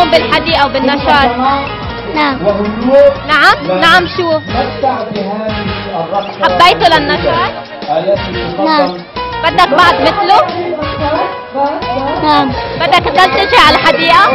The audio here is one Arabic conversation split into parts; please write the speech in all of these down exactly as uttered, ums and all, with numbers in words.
اليوم بالحديقة وبالنشاط؟ نعم. نعم؟ نعم شو؟ حبيته للنشاط؟ نعم. بدك بعد مثله؟ نعم. بدك تضل تجي على الحديقة؟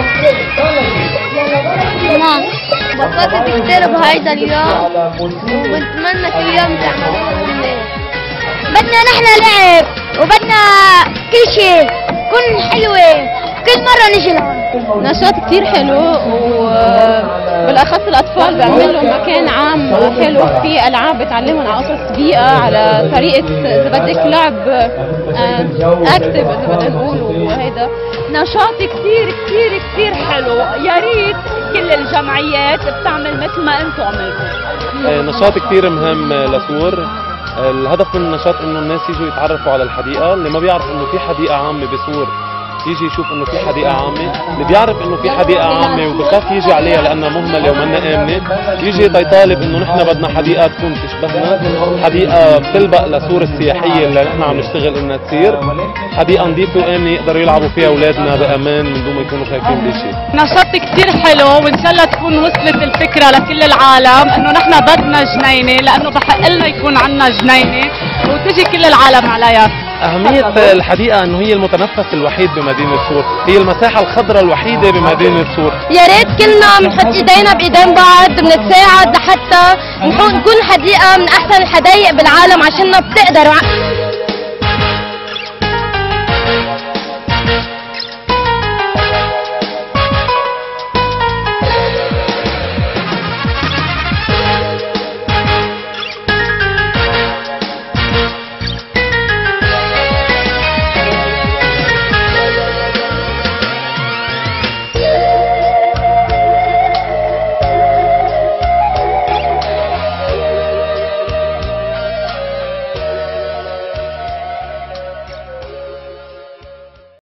نعم. انبسطت كثير بهيدا اليوم وبنتمنى كل يوم تعملوا لنا. بدنا نحن لعب وبدنا كل شيء، كل حلوة، كل مرة نجي لهون. نشاط كتير حلو وبالاخص الاطفال بيعمل لهم مكان عام حلو فيه العاب بتعلمهم على قصص بيئه، على طريقه اذا بدك لعب اكتف اذا بدنا نقول. وهيدا نشاط كتير كتير كتير حلو، يا ريت كل الجمعيات بتعمل مثل ما انتم عملتوا. نشاط كتير مهم لسور. الهدف من النشاط انه الناس يجوا يتعرفوا على الحديقه. اللي ما بيعرف انه في حديقه عامه بسور يجي يشوف انه في حديقه عامه، اللي بيعرف انه في حديقه عامه وبخاف يجي عليها لانها مهمله ومنا امنه يجي يطالب انه نحن بدنا حديقه تكون تشبهنا، حديقه بتلبق لسور السياحيه اللي نحن عم نشتغل انها تصير، حديقه نظيفه وامنه يقدروا يلعبوا فيها اولادنا بامان من دون ما يكونوا خايفين بشيء. نشاط كثير حلو وان شاء الله تكون وصلت الفكره لكل العالم انه نحن بدنا جنينه، لانه بحق لنا يكون عندنا جنينه وتجي كل العالم عليها. أهمية الحديقة إنه هي المتنفس الوحيد بمدينة سور، هي المساحة الخضراء الوحيدة بمدينة سور. يا ريت كلنا بنحط ايدينا بايدين بعض، بنتساعد لحتى نكون حديقة من أحسن الحدائق بالعالم عشان بتقدروا